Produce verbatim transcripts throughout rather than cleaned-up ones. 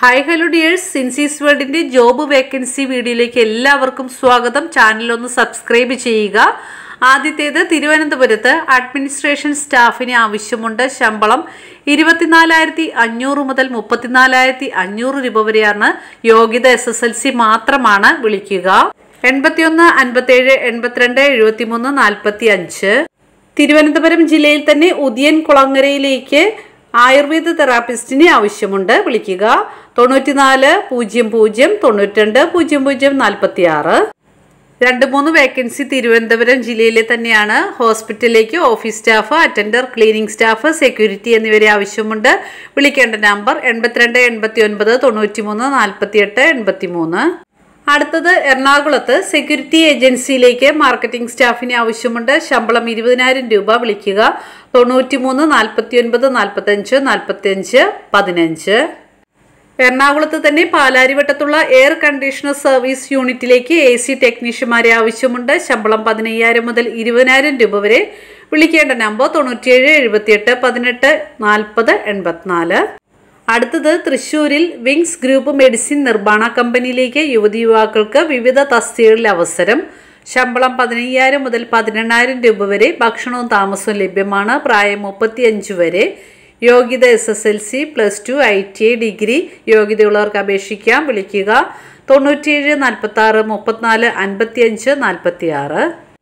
Hi hello dears, സിൻസീസ് വേൾഡിൻ്റെ job vacancy വീഡിയോയിലേക്ക് എല്ലാവർക്കും സ്വാഗതം. ചാനലൊന്ന് സബ്സ്ക്രൈബ് ചെയ്യുക. ആദ്യത്തേത് തിരുവനന്തപുരത്ത് അഡ്മിനിസ്ട്രേഷൻ സ്റ്റാഫിന് ആവശ്യമുണ്ട്. ശമ്പളം ഇരുപത്തിനാലായിരത്തി അഞ്ഞൂറ് മുതൽ മുപ്പത്തിനാലായിരത്തി അഞ്ഞൂറ് രൂപ വരെയാണ്. യോഗ്യത എസ് എസ് എൽ സി മാത്രമാണ്. വിളിക്കുക എൺപത്തിയൊന്ന് അൻപത്തേഴ് എൺപത്തിരണ്ട് എഴുപത്തിമൂന്ന് നാൽപ്പത്തി അഞ്ച്. തിരുവനന്തപുരം ജില്ലയിൽ തന്നെ ഉദിയൻ കുളങ്ങരയിലേക്ക് ആയുർവേദ തെറാപ്പിസ്റ്റിന് ആവശ്യമുണ്ട്. വിളിക്കുക തൊണ്ണൂറ്റിനാല് പൂജ്യം പൂജ്യം തൊണ്ണൂറ്റി രണ്ട് പൂജ്യം പൂജ്യം നാൽപ്പത്തി ആറ്. രണ്ട് മൂന്ന് വേക്കൻസി തിരുവനന്തപുരം ജില്ലയിലെ തന്നെയാണ്. ഹോസ്പിറ്റലിലേക്ക് office staff, attender, cleaning staff, security എന്നിവരെ ആവശ്യമുണ്ട്. വിളിക്കേണ്ട നമ്പർ എൺപത്തിരണ്ട് എൺപത്തി ഒൻപത് തൊണ്ണൂറ്റി മൂന്ന് നാൽപ്പത്തി എട്ട് എൺപത്തി മൂന്ന്. അടുത്തത് എറണാകുളത്ത് സെക്യൂരിറ്റി ഏജൻസിയിലേക്ക് മാർക്കറ്റിംഗ് സ്റ്റാഫിന് ആവശ്യമുണ്ട്. ശമ്പളം ഇരുപതിനായിരം രൂപ. വിളിക്കുക തൊണ്ണൂറ്റി മൂന്ന് നാൽപ്പത്തി ഒൻപത് നാൽപ്പത്തഞ്ച് നാൽപ്പത്തഞ്ച് പതിനഞ്ച്. എറണാകുളത്ത് തന്നെ പാലാരിവട്ടത്തുള്ള എയർ കണ്ടീഷണർ സർവീസ് യൂണിറ്റിലേക്ക് എ സി ടെക്നീഷ്യന്മാരെ ആവശ്യമുണ്ട്. ശമ്പളം പതിനയ്യായിരം മുതൽ ഇരുപതിനായിരം രൂപ വരെ. വിളിക്കേണ്ട നമ്പർ തൊണ്ണൂറ്റിയേഴ് എഴുപത്തിയെട്ട് പതിനെട്ട് നാൽപ്പത് എൺപത്തിനാല്. അടുത്തത് തൃശ്ശൂരിൽ വിങ്സ് ഗ്രൂപ്പ് മെഡിസിൻ നിർമ്മാണ കമ്പനിയിലേക്ക് യുവതി യുവാക്കൾക്ക് വിവിധ തസ്തികകളിൽ അവസരം. ശമ്പളം പതിനയ്യായിരം മുതൽ പതിനെണ്ണായിരം രൂപ വരെ. ഭക്ഷണവും താമസവും ലഭ്യമാണ്. പ്രായം മുപ്പത്തി അഞ്ച് വരെ. യോഗ്യത S S L C, plus two, I T I, degree യോഗ്യതയുള്ളവർക്ക് അപേക്ഷിക്കാം. വിളിക്കുക തൊണ്ണൂറ്റിയേഴ് നാൽപ്പത്തി ആറ് മുപ്പത്തിനാല് അൻപത്തി അഞ്ച് നാൽപ്പത്തി ആറ്.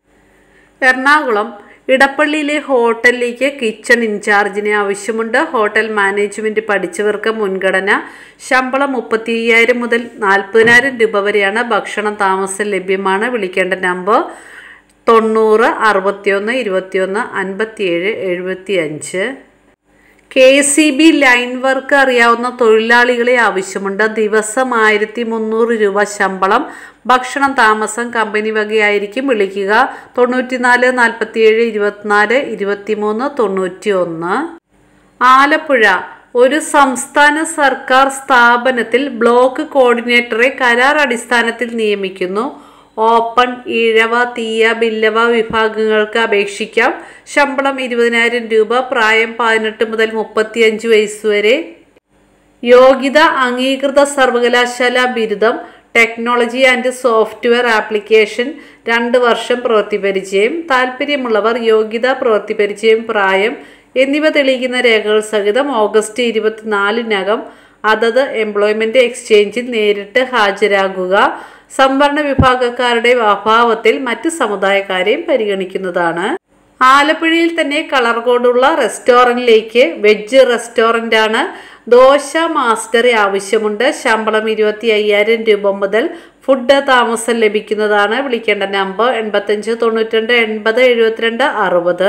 എറണാകുളം ഇടപ്പള്ളിയിലെ ഹോട്ടലിലേക്ക് കിച്ചൺ ഇൻചാർജിനെ ആവശ്യമുണ്ട്. ഹോട്ടൽ മാനേജ്മെൻറ്റ് പഠിച്ചവർക്ക് മുൻഗണന. ശമ്പളം മുപ്പത്തി അയ്യായിരം മുതൽ നാൽപ്പതിനായിരം രൂപ വരെയാണ്. ഭക്ഷണം താമസം ലഭ്യമാണ്. വിളിക്കേണ്ട നമ്പർ തൊണ്ണൂറ് അറുപത്തിയൊന്ന് ഇരുപത്തിയൊന്ന് അൻപത്തിയേഴ് എഴുപത്തി അഞ്ച്. K C B line work അറിയാവുന്ന തൊഴിലാളികളെ ആവശ്യമുണ്ട്. ദിവസം ആയിരത്തി മുന്നൂറ് രൂപ ശമ്പളം. ഭക്ഷണം താമസം കമ്പനി വകയായിരിക്കും. വിളിക്കുക തൊണ്ണൂറ്റിനാല് നാൽപ്പത്തിയേഴ് ഇരുപത്തിനാല് ഇരുപത്തിമൂന്ന് തൊണ്ണൂറ്റി ഒന്ന്. ആലപ്പുഴ ഒരു സംസ്ഥാന സർക്കാർ സ്ഥാപനത്തിൽ ബ്ലോക്ക് കോർഡിനേറ്ററെ കരാർ അടിസ്ഥാനത്തിൽ നിയമിക്കുന്നു. ഓപ്പൺ, ഈഴവ, തീയ, ബില്ലവ വിഭാഗങ്ങൾക്ക് അപേക്ഷിക്കാം. ശമ്പളം ഇരുപതിനായിരം രൂപ. പ്രായം പതിനെട്ട് മുതൽ മുപ്പത്തി അഞ്ച് വയസ്സ് വരെ. യോഗ്യത അംഗീകൃത സർവകലാശാല ബിരുദം, ടെക്നോളജി ആൻഡ് സോഫ്റ്റ്വെയർ ആപ്ലിക്കേഷൻ, രണ്ട് വർഷം പ്രവൃത്തി പരിചയം. താല്പര്യമുള്ളവർ യോഗ്യത, പ്രവൃത്തി പരിചയം, പ്രായം എന്നിവ തെളിയിക്കുന്ന രേഖകൾ സഹിതം ഓഗസ്റ്റ് ഇരുപത്തിനാലിനകം അതത് എംപ്ലോയ്മെൻറ്റ് എക്സ്ചേഞ്ചിൽ നേരിട്ട് ഹാജരാകുക. സംവരണ വിഭാഗക്കാരുടെ അഭാവത്തിൽ മറ്റ് സമുദായക്കാരെയും പരിഗണിക്കുന്നതാണ്. ആലപ്പുഴയിൽ തന്നെ കളർകോടുള്ള റെസ്റ്റോറൻറ്റിലേക്ക് വെജ് റെസ്റ്റോറൻ്റാണ്. ദോശ മാസ്റ്ററെ ആവശ്യമുണ്ട്. ശമ്പളം ഇരുപത്തി അയ്യായിരം രൂപ മുതൽ. ഫുഡ് താമസം ലഭിക്കുന്നതാണ്. വിളിക്കേണ്ട നമ്പർ എൺപത്തഞ്ച് തൊണ്ണൂറ്റി രണ്ട് എൺപത് എഴുപത്തിരണ്ട് അറുപത്.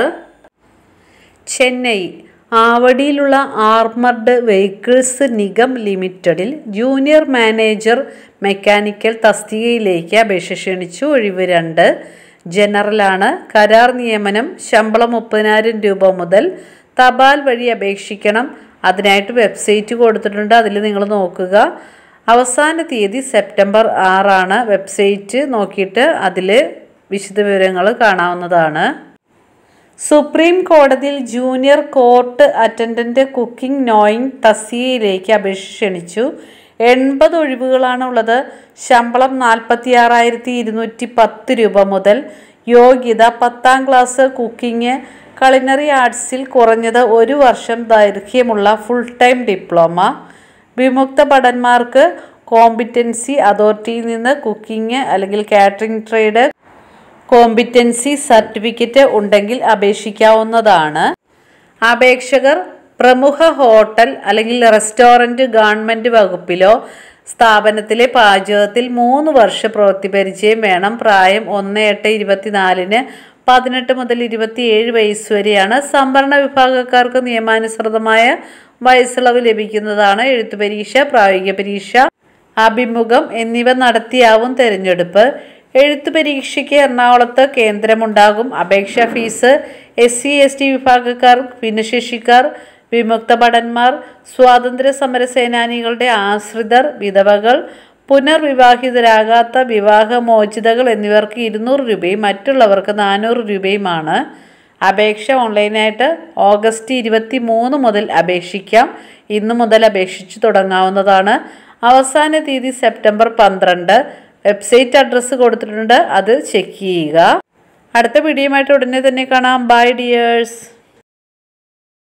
ചെന്നൈ ആവടിയിലുള്ള ആർമർഡ് വെഹിക്കിൾസ് നിഗം ലിമിറ്റഡിൽ ജൂനിയർ മാനേജർ മെക്കാനിക്കൽ തസ്തികയിലേക്ക് അപേക്ഷ ക്ഷണിച്ചു. ഒഴിവ് രണ്ട്. ജനറലാണ്. കരാർ നിയമനം. ശമ്പളം മുപ്പതിനായിരം രൂപ മുതൽ. തപാൽ വഴി അപേക്ഷിക്കണം. അതിനായിട്ട് വെബ്സൈറ്റ് കൊടുത്തിട്ടുണ്ട്, അതിൽ നിങ്ങൾ നോക്കുക. അവസാന തീയതി സെപ്റ്റംബർ ആറാണ്. വെബ്സൈറ്റ് നോക്കിയിട്ട് അതിൽ വിശദവിവരങ്ങൾ കാണാവുന്നതാണ്. സുപ്രീം കോടതിയിൽ junior court attendant cooking knowing തസ്തികയിലേക്ക് അപേക്ഷ ക്ഷണിച്ചു. എൺപത് ഒഴിവുകളാണ് ഉള്ളത്. ശമ്പളം നാൽപ്പത്തി ആറായിരത്തി ഇരുന്നൂറ്റി പത്ത് രൂപ മുതൽ. യോഗ്യത പത്താം ക്ലാസ് കുക്കിംഗ്, കളിനറി ആർട്സിൽ കുറഞ്ഞത് ഒരു വർഷം ദൈർഘ്യമുള്ള ഫുൾ ടൈം ഡിപ്ലോമ. വിമുക്ത ഭടന്മാർക്ക് കോമ്പിറ്റൻസി അതോറിറ്റിയിൽ നിന്ന് കുക്കിംഗ് അല്ലെങ്കിൽ കാറ്ററിംഗ് ട്രേഡ് കോമ്പിറ്റൻസി സർട്ടിഫിക്കറ്റ് ഉണ്ടെങ്കിൽ അപേക്ഷിക്കാവുന്നതാണ്. അപേക്ഷകർ പ്രമുഖ ഹോട്ടൽ അല്ലെങ്കിൽ റെസ്റ്റോറൻറ്റ്, ഗവൺമെൻറ് വകുപ്പിലോ സ്ഥാപനത്തിലെ പാചകത്തിൽ മൂന്ന് വർഷ പ്രവൃത്തി പരിചയം വേണം. പ്രായം ഒന്ന് എട്ട് ഇരുപത്തിനാലിന് പതിനെട്ട് മുതൽ ഇരുപത്തിയേഴ് വയസ്സ് വരെയാണ്. സംവരണ വിഭാഗക്കാർക്ക് നിയമാനുസൃതമായ വയസ്സിളവ് ലഭിക്കുന്നതാണ്. എഴുത്തു പരീക്ഷ, പ്രായോഗിക പരീക്ഷ, അഭിമുഖം എന്നിവ നടത്തിയാവും തിരഞ്ഞെടുപ്പ്. എഴുത്തു പരീക്ഷയ്ക്ക് എറണാകുളത്ത് കേന്ദ്രമുണ്ടാകും. അപേക്ഷാ fees S C S T വിഭാഗക്കാർ, ഭിന്നശേഷിക്കാർ, വിമുക്ത ഭടന്മാർ, സ്വാതന്ത്ര്യ സമര സേനാനികളുടെ ആശ്രിതർ, വിധവകൾ, പുനർവിവാഹിതരാകാത്ത വിവാഹമോചിതകൾ എന്നിവർക്ക് ഇരുന്നൂറ് രൂപയും മറ്റുള്ളവർക്ക് നാനൂറ് രൂപയുമാണ്. അപേക്ഷ ഓൺലൈനായിട്ട് ഓഗസ്റ്റ് ഇരുപത്തി മൂന്ന് മുതൽ അപേക്ഷിക്കാം. ഇന്നു മുതൽ അപേക്ഷിച്ചു തുടങ്ങാവുന്നതാണ്. അവസാന തീയതി സെപ്റ്റംബർ പന്ത്രണ്ട്. വെബ്സൈറ്റ് അഡ്രസ്സ് കൊടുത്തിട്ടുണ്ട്, അത് ചെക്ക് ചെയ്യുക. അടുത്ത വീഡിയോയുമായിട്ട് ഉടനെ തന്നെ കാണാം. Bye dears.